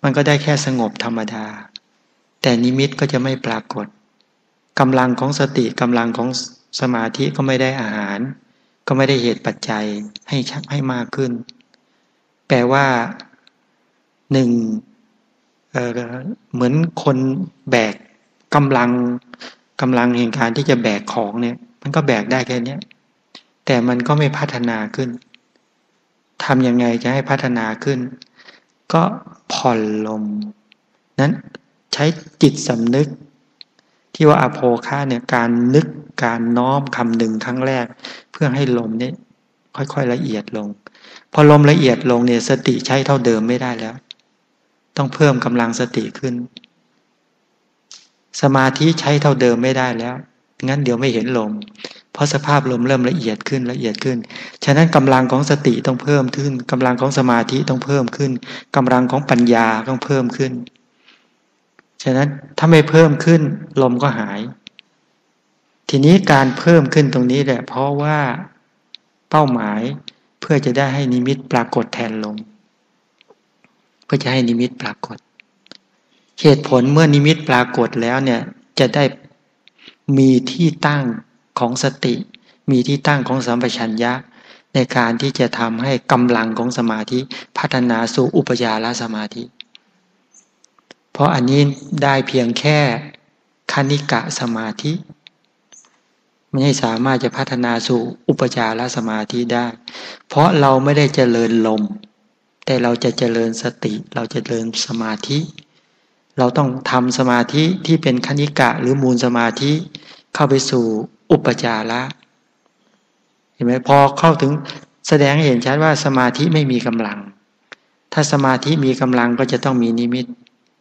มันก็ได้แค่สงบธรรมดาแต่นิมิตก็จะไม่ปรากฏกำลังของสติกำลังของสมาธิก็ไม่ได้อาหารก็ไม่ได้เหตุปัจจัยให้มากขึ้นแปลว่าหนึ่งเหมือนคนแบกกำลังแห่งการที่จะแบกของเนี่ยมันก็แบกได้แค่นี้แต่มันก็ไม่พัฒนาขึ้นทำยังไงจะให้พัฒนาขึ้นก็ผ่อนลมนั้นใช้จิตสำนึกที่ว่าอโภคะเนี่ยการนึกการน้อมคำหนึ่งครั้งแรกเพื่อให้ลมเนี่ยค่อยๆละเอียดลงพอลมละเอียดลงเนี่ยสติใช้เท่าเดิมไม่ได้แล้วต้องเพิ่มกำลังสติขึ้นสมาธิใช้เท่าเดิมไม่ได้แล้วงั้นเดี๋ยวไม่เห็นลมเพราะสภาพลมเริ่มละเอียดขึ้นฉะนั้นกำลังของสติต้องเพิ่มขึ้นกำลังของสมาธิต้องเพิ่มขึ้นกำลังของปัญญาต้องเพิ่มขึ้นฉะนั้นถ้าไม่เพิ่มขึ้นลมก็หายทีนี้การเพิ่มขึ้นตรงนี้แหละเพราะว่าเป้าหมายเพื่อจะได้ให้นิมิตปรากฏแทนลมเพื่อจะให้นิมิตปรากฏเหตุผลเมื่อนิมิตปรากฏแล้วเนี่ยจะได้มีที่ตั้งของสติมีที่ตั้งของสัมปชัญญะในการที่จะทำให้กำลังของสมาธิพัฒนาสู่อุปจารสมาธิเพราะอันนี้ได้เพียงแค่คณิกะสมาธิไม่สามารถจะพัฒนาสู่อุปจารสมาธิได้เพราะเราไม่ได้เจริญลมแต่เราจะเจริญสติเราจะเจริญสมาธิเราต้องทำสมาธิที่เป็นคณิกะหรือมูลสมาธิเข้าไปสู่อุปจาระเห็นไหมพอเข้าถึงแสดงให้เห็นชัดว่าสมาธิไม่มีกำลังถ้าสมาธิมีกำลังก็จะต้องมีนิมิต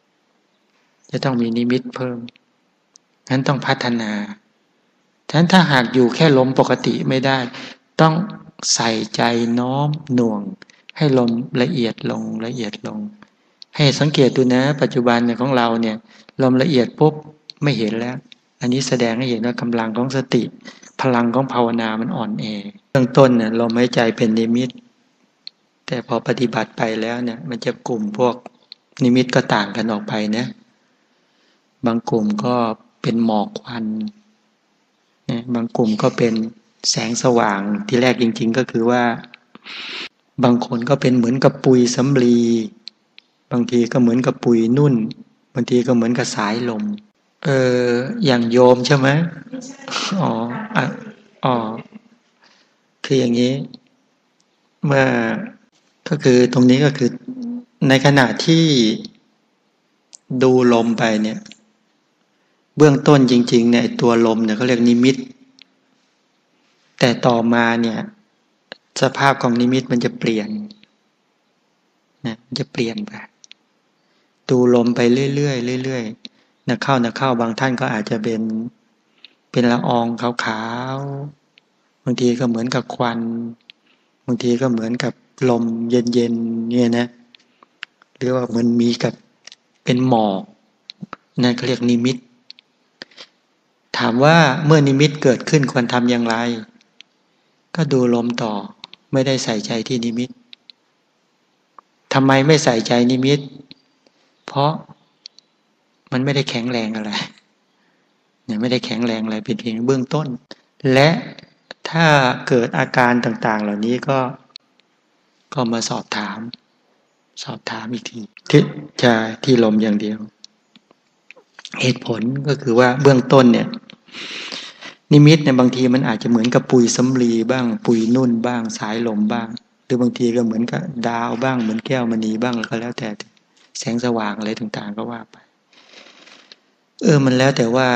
เพิ่มนั้นต้องพัฒนาฉะนั้นถ้าหากอยู่แค่ลมปกติไม่ได้ต้องใส่ใจน้อมหน่วงให้ลมละเอียดลงให้สังเกตดูนะปัจจุบันเนี่ยของเราเนี่ยลมละเอียดปุ๊บไม่เห็นแล้วอันนี้แสดงให้เห็นว่ากำลังของสติพลังของภาวนามันอ่อนแอเบื้องต้นเนี่ยลมหายใจเป็นนิมิตแต่พอปฏิบัติไปแล้วเนี่ยมันจะกลุ่มพวกนิมิตก็ต่างกันออกไปนะบางกลุ่มก็เป็นหมอกควันบางกลุ่มก็เป็นแสงสว่างที่แรกจริงๆก็คือว่าบางคนก็เป็นเหมือนกับปุยสำลีบางทีก็เหมือนกับปุยนุ่นบางทีก็เหมือนกับสายลมอย่างโยมใช่ไหมอ๋ออ๋อคืออย่างนี้เมื่อก็คือตรงนี้ก็คือในขณะที่ดูลมไปเนี่ยเบื้องต้นจริงๆเนี่ยตัวลมเนี่ยเขาเรียกนิมิตแต่ต่อมาเนี่ยสภาพของนิมิตมันจะเปลี่ยนนะมันจะเปลี่ยนไปดูลมไปเรื่อยๆเรื่อยๆนักเข้าบางท่านก็อาจจะเป็นละอองขาวๆบางทีก็เหมือนกับควันบางทีก็เหมือนกับลมเย็นๆเนี่ยนะหรือว่ามันมีกับเป็นหมอกนั่นเขาเรียกนิมิตถามว่าเมื่อนิมิตเกิดขึ้นควรทำอย่างไรก็ดูลมต่อไม่ได้ใส่ใจที่นิมิตทำไมไม่ใส่ใจนิมิตเพราะมันไม่ได้แข็งแรงอะไรเนี่ยไม่ได้แข็งแรงอะไรเป็นเพียงเบื้องต้นและถ้าเกิดอาการต่างๆเหล่านี้ก็มาสอบถามอีกทีที่ลมอย่างเดียวเหตุผลก็คือว่าเบื้องต้นเนี่ยนิมิตเนี่ยบางทีมันอาจจะเหมือนกับปุยสำลีบ้างปุยนุ่นบ้างสายลมบ้างหรือบางทีก็เหมือนกับดาวบ้างเหมือนแก้วมณีบ้างก็แล้วแต่แสงสว่างอะไรต่างๆก็ว่าไปมันแล้วแต่ว่า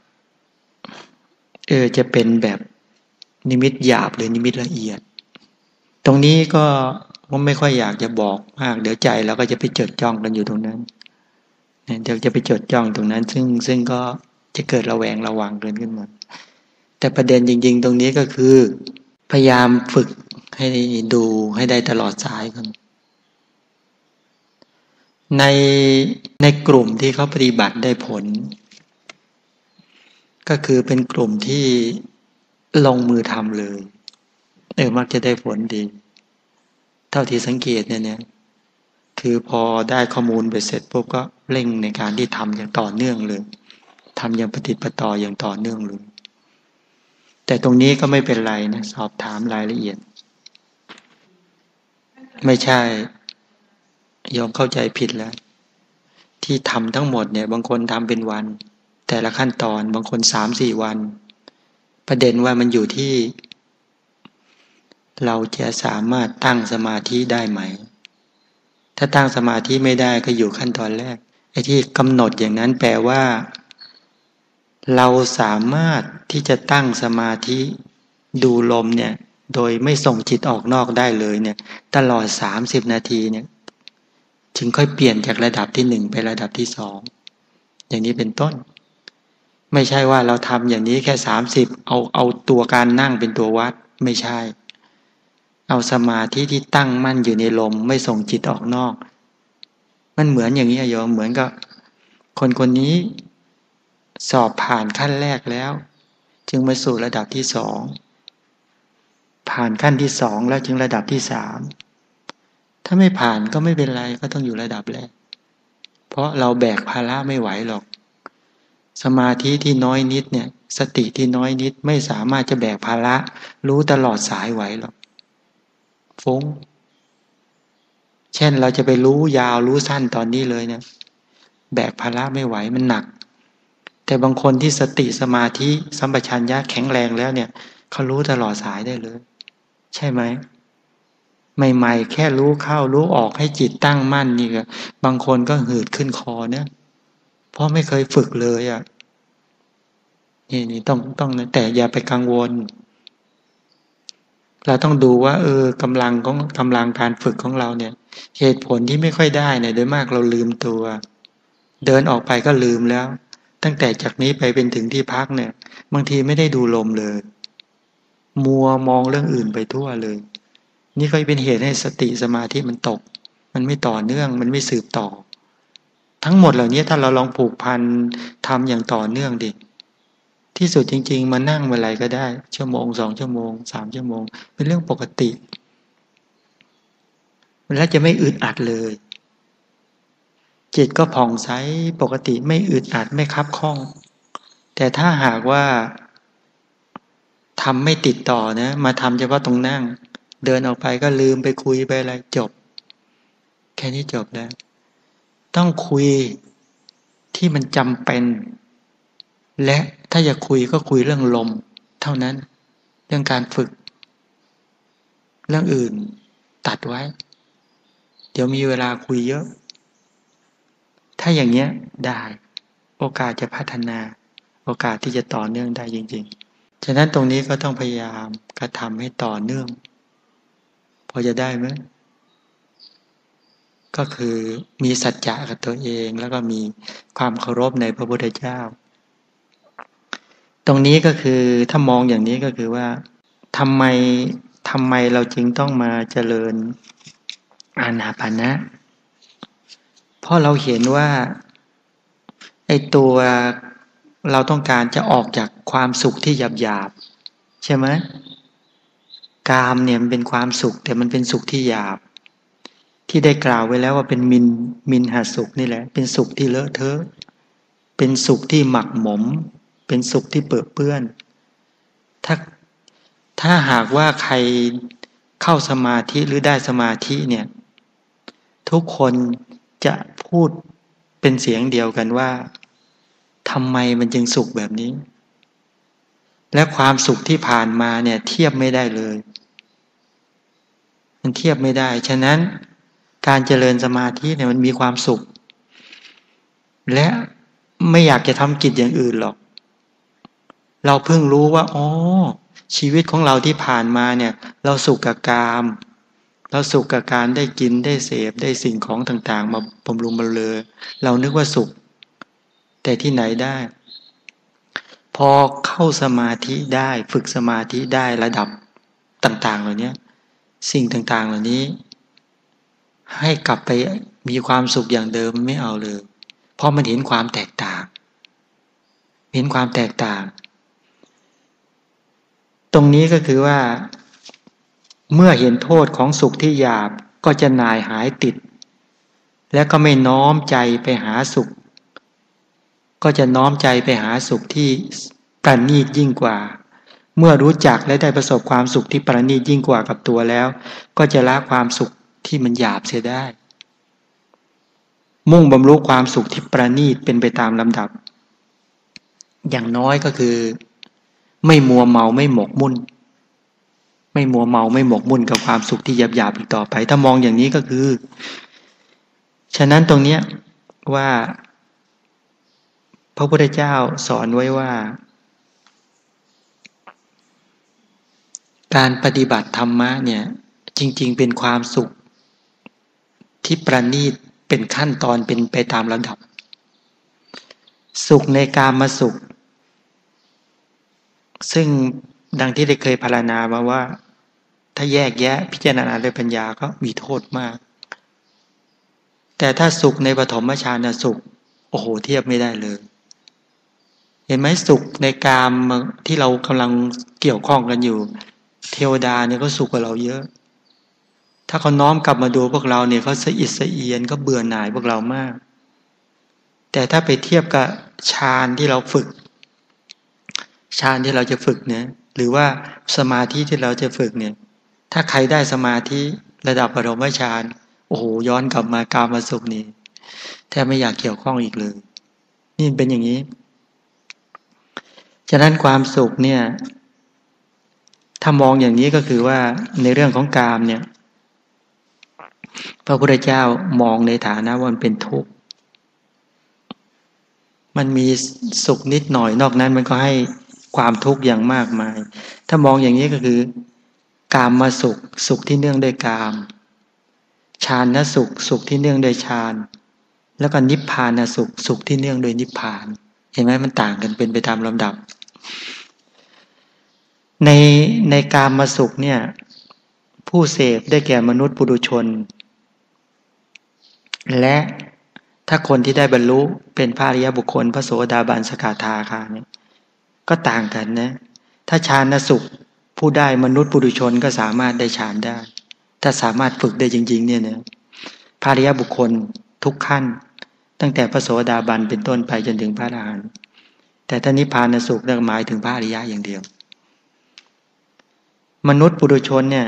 จะเป็นแบบนิมิตหยาบหรือนิมิตละเอียดตรงนี้ก็ไม่ค่อยอยากจะบอกมากเดี๋ยวใจเราก็จะไปจดจ้องกันอยู่ตรงนั้นเดี๋ยวจะไปจดจ้องตรงนั้นซึ่งก็จะเกิดระแวงระวังเกินขึ้นมาแต่ประเด็นจริงๆตรงนี้ก็คือพยายามฝึกให้ดูให้ได้ตลอดสายกันในกลุ่มที่เขาปฏิบัติได้ผลก็คือเป็นกลุ่มที่ลงมือทำเลยมักจะได้ผลดีเท่าที่สังเกตเนี่ยคือพอได้ข้อมูลไปเสร็จปุ๊บก็เร่งในการที่ทำอย่างต่อเนื่องเลยทำอย่างปฏิดประต่ออย่างต่อเนื่องเลยแต่ตรงนี้ก็ไม่เป็นไรนะสอบถามรายละเอียดไม่ใช่ยอมเข้าใจผิดแล้วที่ทำทั้งหมดเนี่ยบางคนทำเป็นวันแต่ละขั้นตอนบางคน3-4 วันประเด็นว่ามันอยู่ที่เราจะสามารถตั้งสมาธิได้ไหมถ้าตั้งสมาธิไม่ได้ก็อยู่ขั้นตอนแรกไอ้ที่กำหนดอย่างนั้นแปลว่าเราสามารถที่จะตั้งสมาธิดูลมเนี่ยโดยไม่ส่งจิตออกนอกได้เลยเนี่ยตลอด30 นาทีเนี่ยถึงค่อยเปลี่ยนจากระดับที่1ไประดับที่2อย่างนี้เป็นต้นไม่ใช่ว่าเราทำอย่างนี้แค่30เอาตัวการนั่งเป็นตัววัดไม่ใช่เอาสมาธิที่ตั้งมั่นอยู่ในลมไม่ส่งจิตออกนอกมันเหมือนอย่างนี้โยมเหมือนกับคนคนนี้สอบผ่านขั้นแรกแล้วจึงมาสู่ระดับที่2ผ่านขั้นที่2แล้วจึงระดับที่3ถ้าไม่ผ่านก็ไม่เป็นไรก็ต้องอยู่ระดับแรกเพราะเราแบกภาระไม่ไหวหรอกสมาธิที่น้อยนิดเนี่ยสติที่น้อยนิดไม่สามารถจะแบกภาระรู้ตลอดสายไหวหรอกฟุ้งเช่นเราจะไปรู้ยาวรู้สั้นตอนนี้เลยเนี่ยแบกภาระไม่ไหวมันหนักแต่บางคนที่สติสมาธิสัมปชัญญะแข็งแรงแล้วเนี่ยเขารู้ตลอดสายได้เลยใช่ไหมใหม่ๆแค่รู้เข้ารู้ออกให้จิตตั้งมั่นนี่ก็บางคนก็หืดขึ้นคอเนี่ยเพราะไม่เคยฝึกเลยอ่ะนี่ต้องแต่อย่าไปกังวลเราต้องดูว่ากำลังการฝึกของเราเนี่ยเหตุผลที่ไม่ค่อยได้เนี่ยโดยมากเราลืมตัวเดินออกไปก็ลืมแล้วตั้งแต่จากนี้ไปเป็นถึงที่พักเนี่ยบางทีไม่ได้ดูลมเลยมัวมองเรื่องอื่นไปทั่วเลยนี่ก็เป็นเหตุให้สติสมาธิมันตกมันไม่ต่อเนื่องมันไม่สืบต่อทั้งหมดเหล่านี้ถ้าเราลองผูกพันทำอย่างต่อเนื่องดิที่สุดจริงๆมานั่งเมื่อไหร่ก็ได้ชั่วโมง2 ชั่วโมง3 ชั่วโมงเป็นเรื่องปกติแล้วจะไม่อึดอัดเลยจิตก็ผ่องใสปกติไม่อึดอัดไม่คับข้องแต่ถ้าหากว่าทำไม่ติดต่อนะมาทำเฉพาะตรงนั่งเดินออกไปก็ลืมไปคุยไปอะไรจบแค่นี้จบแล้วต้องคุยที่มันจำเป็นและถ้าอยากคุยก็คุยเรื่องลมเท่านั้นเรื่องการฝึกเรื่องอื่นตัดไว้เดี๋ยวมีเวลาคุยเยอะถ้าอย่างเงี้ยได้โอกาสจะพัฒนาโอกาสที่จะต่อเนื่องได้จริงๆฉะนั้นตรงนี้ก็ต้องพยายามกระทำให้ต่อเนื่องพอจะได้ไหมก็คือมีสัจจะกับตัวเองแล้วก็มีความเคารพในพระพุทธเจ้าตรงนี้ก็คือถ้ามองอย่างนี้ก็คือว่าทำไมเราจึงต้องมาเจริญอานาปานะเพราะเราเห็นว่าไอ้ตัวเราต้องการจะออกจากความสุขที่หยาบๆใช่ไหมกามเนี่ยมันเป็นความสุขแต่มันเป็นสุขที่หยาบที่ได้กล่าวไว้แล้วว่าเป็นมินหาสุขนี่แหละเป็นสุขที่เลอะเทอะเป็นสุขที่หมักหมมเป็นสุขที่เปื้อนเปื้อนถ้าหากว่าใครเข้าสมาธิหรือได้สมาธิเนี่ยทุกคนจะพูดเป็นเสียงเดียวกันว่าทำไมมันจึงสุขแบบนี้และความสุขที่ผ่านมาเนี่ยเทียบไม่ได้เลยมันเทียบไม่ได้ฉะนั้นการเจริญสมาธิเนี่ยมันมีความสุขและไม่อยากจะทำกิจอย่างอื่นหรอกเราเพิ่งรู้ว่าอ๋อชีวิตของเราที่ผ่านมาเนี่ยเราสุขกับกามเราสุขกับการได้กินได้เสพได้สิ่งของต่างๆมาบำรุงบำเรอเรานึกว่าสุขแต่ที่ไหนได้พอเข้าสมาธิได้ฝึกสมาธิได้ระดับต่างๆเหล่านี้สิ่งต่างๆเหล่านี้ให้กลับไปมีความสุขอย่างเดิมไม่เอาเลยเพราะมันเห็นความแตกต่างเห็นความแตกต่างตรงนี้ก็คือว่าเมื่อเห็นโทษของสุขที่หยาบก็จะหน่ายหายติดแล้วก็ไม่น้อมใจไปหาสุขก็จะน้อมใจไปหาสุขที่ประณีตยิ่งกว่าเมื่อรู้จักและได้ประสบความสุขที่ประณีตยิ่งกว่ากับตัวแล้วก็จะละความสุขที่มันหยาบเสียได้มุ่งบำรุงความสุขที่ประณีตเป็นไปตามลำดับอย่างน้อยก็คือไม่มัวเมาไม่หมกมุ่นไม่มัวเมาไม่หมกมุ่นกับความสุขที่หยาบๆอีกต่อไปถ้ามองอย่างนี้ก็คือฉะนั้นตรงเนี้ยว่าพระพุทธเจ้าสอนไว้ว่าการปฏิบัติธรรมะเนี่ยจริงๆเป็นความสุขที่ประณีตเป็นขั้นตอนเป็นไปตามลำดับสุขในกามสุขซึ่งดังที่ได้เคยพรรณนามาว่าถ้าแยกแยะพิจารณาด้วยปัญญาก็มีโทษมากแต่ถ้าสุขในปฐมฌานสุขโอ้โหเทียบไม่ได้เลยเห็นไหมสุขในกามที่เรากำลังเกี่ยวข้องกันอยู่เทวดาเนี่ยก็สุขกว่าเราเยอะถ้าเขาน้อมกลับมาดูพวกเราเนี่ยเขาสะอิดสะเอียนก็เบื่อหน่ายพวกเรามากแต่ถ้าไปเทียบกับฌานที่เราฝึกฌานที่เราจะฝึกเนี่ยหรือว่าสมาธิที่เราจะฝึกเนี่ยถ้าใครได้สมาธิระดับปฐมฌานโอ้โหย้อนกลับมากามสุขนี่แทบไม่อยากเกี่ยวข้องอีกเลยนี่เป็นอย่างนี้ฉะนั้นความสุขเนี่ยถ้ามองอย่างนี้ก็คือว่าในเรื่องของกามเนี่ยพระพุทธเจ้ามองในฐานะว่ามันเป็นทุกข์มันมีสุขนิดหน่อยนอกนั้นมันก็ให้ความทุกข์อย่างมากมายถ้ามองอย่างนี้ก็คือกามมาสุขสุขที่เนื่องด้วยกามฌานสุขสุขที่เนื่องด้วยฌานแล้วก็นิพพานสุขสุขที่เนื่องด้วยนิพพานเห็นไหมมันต่างกันเป็นไปตามลำดับในกามมาสุขเนี่ยผู้เสพได้แก่มนุษย์ปุถุชนและถ้าคนที่ได้บรรลุเป็นพระอริยบุคคลพระโสดาบันสกทาคาเนี่ยก็ต่างกันนะถ้าฌานสุขผู้ได้มนุษย์ปุถุชนก็สามารถได้ฌานได้ถ้าสามารถฝึกได้จริงๆเนี่ยนะพระอริยบุคคลทุกขั้นตั้งแต่พระโสดาบันเป็นต้นไปจนถึงพระอรหันต์แต่ถ้านิพพานสุขนั่นหมายถึงพระอริยะอย่างเดียวมนุษย์ปุถุชนเนี่ย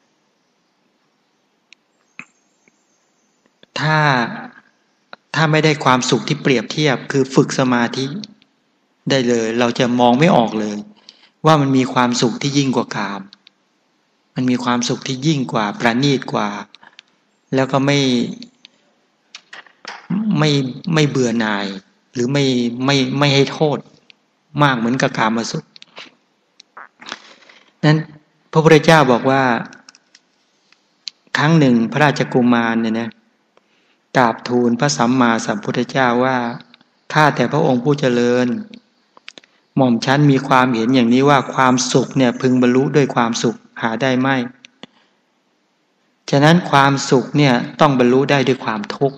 ถ้าไม่ได้ความสุขที่เปรียบเทียบคือฝึกสมาธิได้เลยเราจะมองไม่ออกเลยว่ามันมีความสุขที่ยิ่งกว่ากามมันมีความสุขที่ยิ่งกว่าประณีตกว่าแล้วก็ไม่เบื่อหน่ายหรือไม่ให้โทษมากเหมือนกับกามสุขนั้นพระพุทธเจ้าบอกว่าครั้งหนึ่งพระราชกุมารเนี่ยนะกราบทูลพระสัมมาสัมพุทธเจ้าว่าข้าแต่พระองค์ผู้เจริญหม่อมชั้นมีความเห็นอย่างนี้ว่าความสุขเนี่ยพึงบรรลุด้วยความสุขหาได้ไม่ฉะนั้นความสุขเนี่ยต้องบรรลุได้ด้วยความทุกข์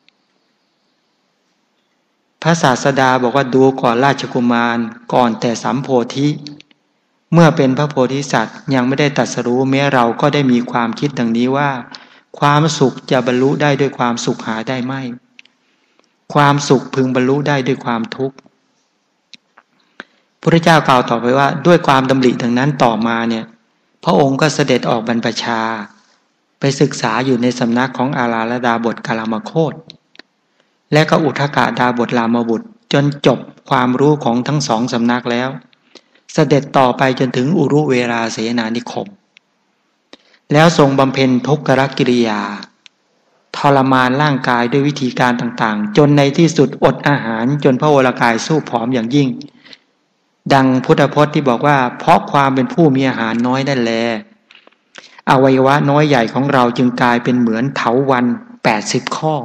พระศาสดาบอกว่าดูก่อนราชกุมารก่อนแต่สัมโพธิเมื่อเป็นพระโพธิสัตว์ยังไม่ได้ตรัสรู้แม้เราก็ได้มีความคิดดังนี้ว่าความสุขจะบรรลุได้ด้วยความสุขหาได้ไม่ความสุขพึงบรรลุได้ด้วยความทุกข์พระเจ้ากล่าวต่อไปว่าด้วยความดำริดังนั้นต่อมาเนี่ยพระองค์ก็เสด็จออกบรรพชาไปศึกษาอยู่ในสำนักของอาราลดาบทกาลามโคตและก็อุทกดาบทรามบุตรจนจบความรู้ของทั้งสองสำนักแล้วเสด็จต่อไปจนถึงอุรุเวราเสนานิคมแล้วทรงบำเพ็ญทุกขกิริยาทรมานร่างกายด้วยวิธีการต่างๆจนในที่สุดอดอาหารจนพระวรกายสู้ผอมอย่างยิ่งดังพุทธพจน์ที่บอกว่าเพราะความเป็นผู้มีอาหารน้อยนั่นแลอวัยวะน้อยใหญ่ของเราจึงกลายเป็นเหมือนเถาวัลย์80 ข้อ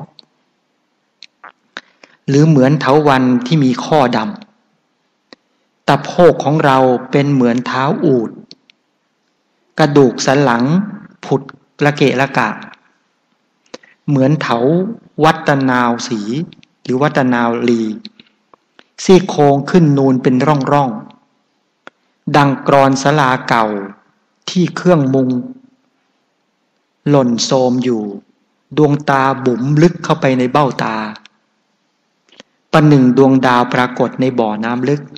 หรือเหมือนเถาวัลย์ที่มีข้อดำตะโพกของเราเป็นเหมือนเท้าอูฐกระดูกสันหลังผุดระเกะระกะเหมือนเถาวัตนาวสีหรือวัตนาวลีซี่โครงขึ้นนูนเป็นร่องดังกรอนศาลาเก่าที่เครื่องมุงหล่นโทรมอยู่ดวงตาบุ๋มลึกเข้าไปในเบ้าตาประหนึ่งดวงดาวปรากฏในบ่อน้ำลึก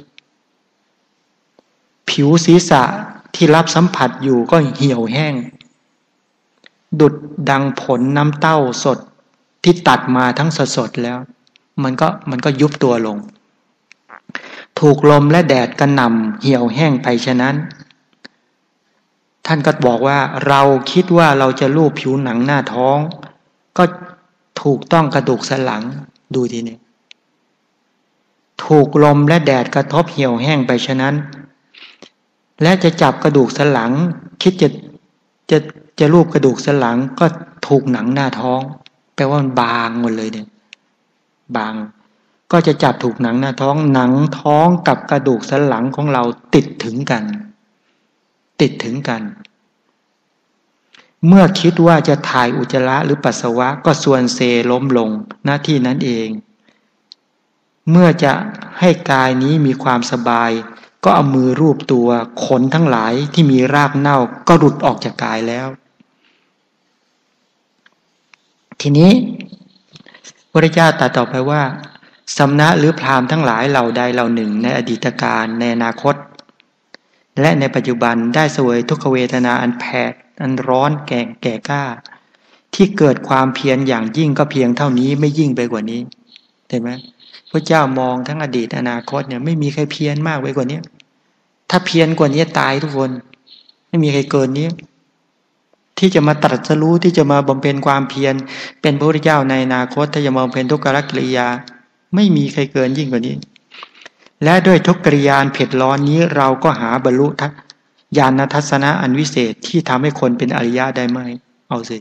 ผิวศีรษะที่รับสัมผัสอยู่ก็เหี่ยวแห้งดุจดังผลน้ำเต้าสดที่ตัดมาทั้งสดๆแล้วมันก็ยุบตัวลงถูกลมและแดดกระหน่ำเหี่ยวแห้งไปฉะนั้นท่านก็บอกว่าเราคิดว่าเราจะลูบผิวหนังหน้าท้องก็ถูกต้องกระดูกสันหลังดูทีนี้ถูกลมและแดดกระทบเหี่ยวแห้งไปฉะนั้นและจะจับกระดูกสันหลังคิดจะลูบกระดูกสันหลังก็ถูกหนังหน้าท้องแปลว่ามันบางหมดเลยเนี่ยบางก็จะจับถูกหนังหน้าท้องหนังท้องกับกระดูกสันหลังของเราติดถึงกันเมื่อคิดว่าจะถ่ายอุจจาระหรือปัสสาวะก็ส่วนเซล้มลงหน้าที่นั้นเองเมื่อจะให้กายนี้มีความสบายก็เอามือรูปตัวขนทั้งหลายที่มีรากเน่าก็หลุดออกจากกายแล้วทีนี้พระเจ้าตรัสต่อไปว่าสำนักหรือพราหมณ์ทั้งหลายเหล่าใดเหล่าหนึ่งในอดีตการในอนาคตและในปัจจุบันได้เสวยทุกขเวทนาอันแผดอันร้อนแก่กล้าที่เกิดความเพียรอย่างยิ่งก็เพียงเท่านี้ไม่ยิ่งไปกว่านี้เห็นไหมพระเจ้ามองทั้งอดีตอนาคตเนี่ยไม่มีใครเพียรมากไปกว่านี้ถ้าเพียรกว่านี้ตายทุกคนไม่มีใครเกินนี้ที่จะมาตรัสรู้ที่จะมาบำเพ็ญความเพียรเป็นพระพุทธเจ้าในอนาคตถ้าจะมาบำเพ็ญทุกขกิริยาไม่มีใครเกินยิ่งกว่านี้และด้วยทุกกิริยาเผ็ดร้อนนี้เราก็หาบรรลุญาณทัศนะอันวิเศษที่ทำให้คนเป็นอริยะได้ไหมเอาสิ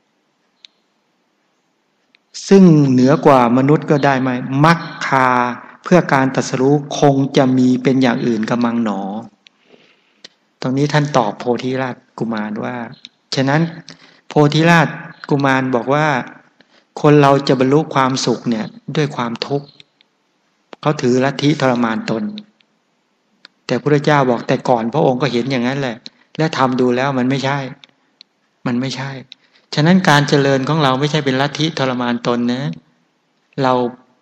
ซึ่งเหนือกว่ามนุษย์ก็ได้ไหมมรรคาเพื่อการตรัสรู้คงจะมีเป็นอย่างอื่นกำมังหนอตรงนี้ท่านตอบโพธิราชกุมารว่าฉะนั้นโพธิราชกุมารบอกว่าคนเราจะบรรลุความสุขเนี่ยด้วยความทุกข์เขาถือลัทธิทรมานตนแต่พระเจ้าบอกแต่ก่อนพระองค์ก็เห็นอย่างนั้นแหละและทำดูแล้วมันไม่ใช่ฉะนั้นการเจริญของเราไม่ใช่เป็นลัทธิทรมานตนนะเรา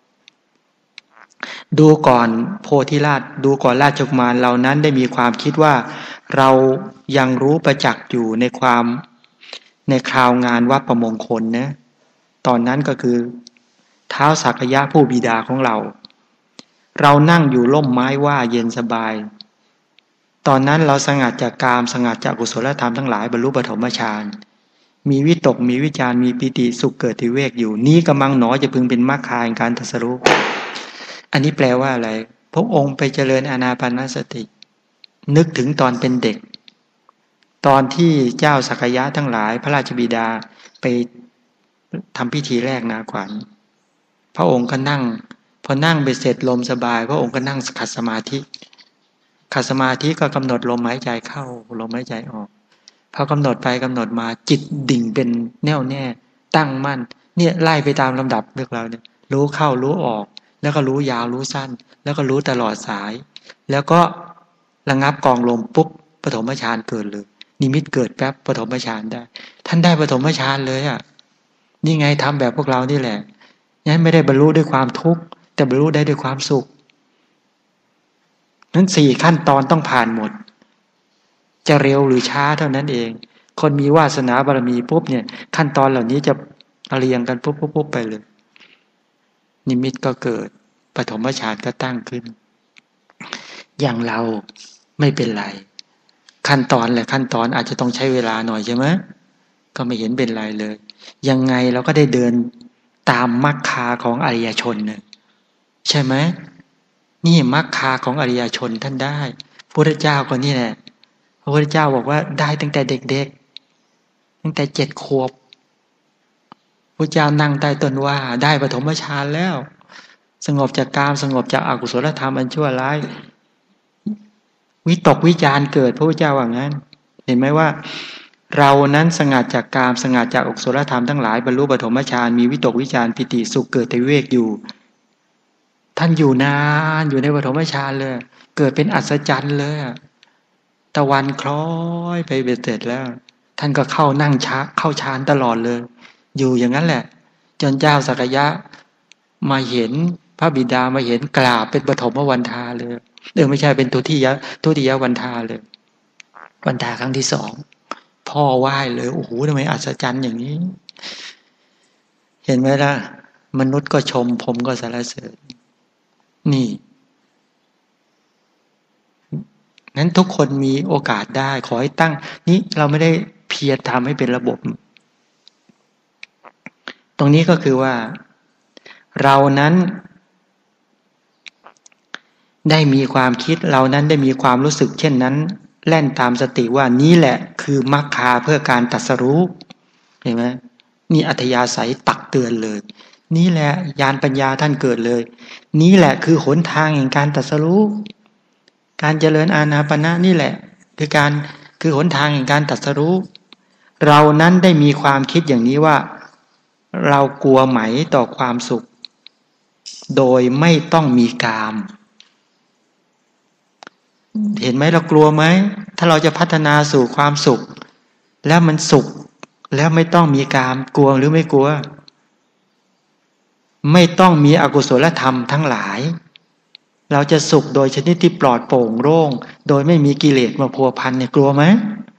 ดูก่อนโพธิราชดูก่อนราชกุมารเหล่านั้นได้มีความคิดว่าเรายังรู้ประจักษ์อยู่ในคราวงานวัดประมงคลนะตอนนั้นก็คือท้าวสักยะผู้บิดาของเรานั่งอยู่ร่มไม้ว่าเย็นสบายตอนนั้นเราสงัดจากกามสงัดจากกุศลธรรมทั้งหลายบรรลุปฐมฌานมีวิตกมีวิจารมีปิติสุขเกิดที่เวกอยู่นี้กำลังหนอจะพึงเป็นมรรคาแห่งการตรัสรู้อันนี้แปลว่าอะไรพระองค์ไปเจริญอานาปานสตินึกถึงตอนเป็นเด็กตอนที่เจ้าสักยะทั้งหลายพระราชบิดาไปทำพิธีแรกนาขวัญพระองค์ก็นั่งพอนั่งไปเสร็จลมสบายพระองค์ก็นั่งขัดสมาธิก็กำหนดลมหายใจเข้าลมหายใจออกพอกำหนดไปกำหนดมาจิตดิ่งเป็นแน่วแน่ตั้งมั่นเนี่ยไล่ไปตามลำดับเรื่องเราเนี่ยรู้เข้ารู้ออกแล้วก็รู้ยาวรู้สั้นแล้วก็รู้ตลอดสายแล้วก็ระงับกองลมปุ๊บปฐมฌานเกิดเลยนิมิตเกิดแป๊บปฐมฌานได้ท่านได้ปฐมฌานเลยอ่ะนี่ไงทำแบบพวกเรานี่แหละงั้นไม่ได้บรรลุด้วยความทุกข์แต่บรรลุได้ด้วยความสุขนั้น4ขั้นตอนต้องผ่านหมดจะเร็วหรือช้าเท่านั้นเองคนมีวาสนาบารมีปุ๊บเนี่ยขั้นตอนเหล่านี้จะเรียงกันปุ๊บไปเลยนิมิตก็เกิดปฐมฌานก็ตั้งขึ้นอย่างเราไม่เป็นไรขั้นตอนอาจจะต้องใช้เวลาหน่อยใช่ไหมก็ไม่เห็นเป็นไรเลยยังไงเราก็ได้เดินตามมรรคาของอริยชนเนี่ยใช่ไหมนี่มรรคาของอริยชนท่านได้พระพุทธเจ้าก็นี่แหละพระพุทธเจ้าบอกว่าได้ตั้งแต่เด็กๆตั้งแต่7 ขวบพระเจ้านั่งใต้ต้นว่าได้ปฐมฌานแล้วสงบจากกามสงบจากอกุศลธรรมอันชั่วร้ายวิตกวิจารเกิดพระพุทธเจ้าว่างั้นเห็นไหมว่าเรานั้นสงัดจากกามสงัดจากอกุศลธรรมทั้งหลายบรรลุปฐมฌานมีวิตกวิจารปิติสุขเกิดในวิเวกอยู่ท่านอยู่นานอยู่ในปฐมฌานเลยเกิดเป็นอัศจรรย์เลยตะวันคล้อยไปเบ็ดเสร็จแล้วท่านก็เข้านั่งเข้าฌานตลอดเลยอยู่อย่างนั้นแหละจนเจ้าสักยะมาเห็นพระบิดามาเห็นกราบเป็นปฐมวันทาเลยไม่ใช่เป็นทุติยวันทาเลยวันทาครั้งที่สองพ่อไหว้เลยโอ้โหทำไมอัศจรรย์อย่างนี้เห็นไหมล่ะมนุษย์ก็ชมผมก็สรรเสริญนี่งั้นทุกคนมีโอกาสได้ขอให้ตั้งนี่เราไม่ได้เพียรทำให้เป็นระบบตรงนี้ก็คือว่าเรานั้นได้มีความคิดเรานั้นได้มีความรู้สึกเช่นนั้นแล่นตามสติว่านี้แหละคือมรรคาเพื่อการตรัสรู้เห็นไหมนี่อัธยาศัยตักเตือนเลยนี่แหละญาณปัญญาท่านเกิดเลยนี่แหละคือหนทางแห่งการตรัสรู้การเจริญอานาปนะนี่แหละคือหนทางแห่งการตรัสรู้เรานั้นได้มีความคิดอย่างนี้ว่าเรากลัวไหมต่อความสุขโดยไม่ต้องมีกามเห็นไหมเรากลัวไหมถ้าเราจะพัฒนาสู่ความสุขแล้วมันสุขแล้วไม่ต้องมีกามกลัวหรือไม่กลัวไม่ต้องมีอกุศลธรรมทั้งหลายเราจะสุขโดยชนิดที่ปลอดโปร่งโล่งโดยไม่มีกิเลสมาพัวพันเนี่ยกลัวไหม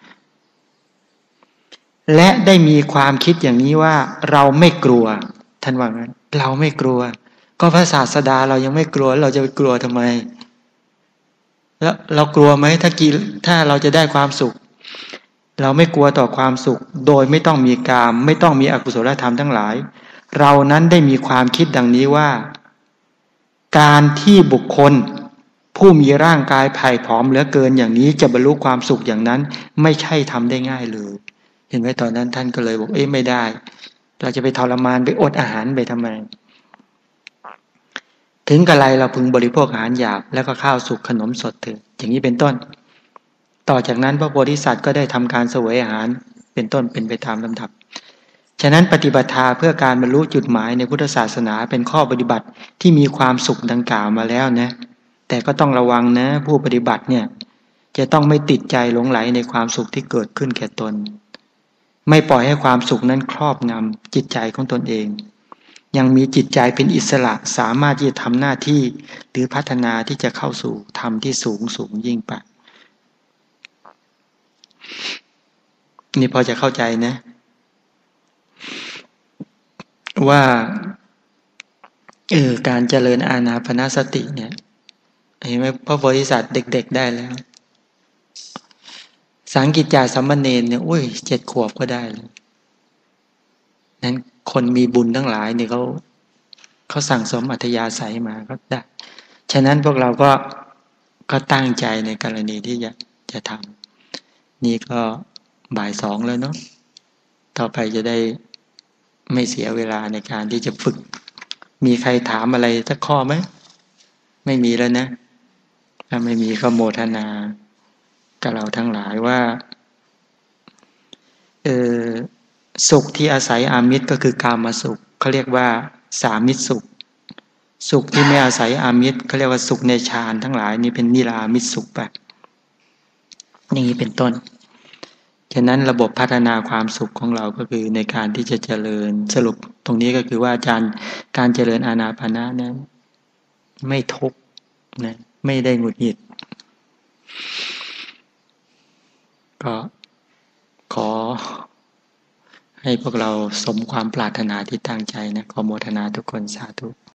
และได้มีความคิดอย่างนี้ว่าเราไม่กลัวท่านว่างั้นเราไม่กลัวก็พระศาสดาเรายังไม่กลัวเราจะไปกลัวทำไมแล้วเรากลัวไหมถ้าเราจะได้ความสุขเราไม่กลัวต่อความสุขโดยไม่ต้องมีกามไม่ต้องมีอกุศลธรรมทั้งหลายเรานั้นได้มีความคิดดังนี้ว่าการที่บุคคลผู้มีร่างกายไผ่ผอมเหลือเกินอย่างนี้จะบรรลุความสุขอย่างนั้นไม่ใช่ทำได้ง่ายเลยเห็นไหมตอนนั้นท่านก็เลยบอกไม่ได้เราจะไปทรมานไปอดอาหารไปทำไมถึงกะไรเราพึงบริโภคอาหารหยาบแล้วก็ข้าวสุกขนมสดเถิดอย่างนี้เป็นต้นต่อจากนั้นพระโพธิสัตว์ก็ได้ทำการเสวยอาหารเป็นต้นเป็นไปตามลำดับฉะนั้นปฏิบัติเพื่อการบรรลุจุดหมายในพุทธศาสนาเป็นข้อปฏิบัติที่มีความสุขดังกล่าวมาแล้วนะแต่ก็ต้องระวังนะผู้ปฏิบัติเนี่ยจะต้องไม่ติดใจหลงไหลในความสุขที่เกิดขึ้นแก่ตนไม่ปล่อยให้ความสุขนั้นครอบงำจิตใจของตนเองยังมีจิตใจเป็นอิสระสามารถที่จะทำหน้าที่หรือพัฒนาที่จะเข้าสู่ธรรมที่สูงยิ่งไปนี่พอจะเข้าใจนะว่าการเจริญอานาปานสติเนี่ยเห็นไหมพระโพธิสัตว์เด็กๆได้แล้วสังกิจจาสัมมเนรเนี่ย7 ขวบก็ได้นั้นคนมีบุญทั้งหลายเนี่ยเขาสั่งสมอัธยาศัยมาก็ได้ฉะนั้นพวกเราก็ตั้งใจในกรณีที่จะทำนี่ก็บ่าย 2แล้วเนาะต่อไปจะได้ไม่เสียเวลาในการที่จะฝึกมีใครถามอะไรสักข้อไหมไม่มีแล้วนะถ้าไม่มีก็โมทนากับเราทั้งหลายว่าสุขที่อาศัยอามิตรก็คือกามสุขเขาเรียกว่าสามิตรสุขสุขที่ไม่อาศัยอามิตรเขาเรียกว่าสุขในฌานทั้งหลายนี่เป็นนิรามิตรสุขไปอย่างนี้เป็นต้นฉะนั้นระบบพัฒนาความสุขของเราก็คือในการที่จะเจริญสรุปตรงนี้ก็คือว่าการเจริญอานาปานสนั้นไม่ทุกข์นะไม่ได้หงุดหงิดก็ขอให้พวกเราสมความปรารถนาที่ตั้งใจนะขอโมทนาทุกคนสาธุ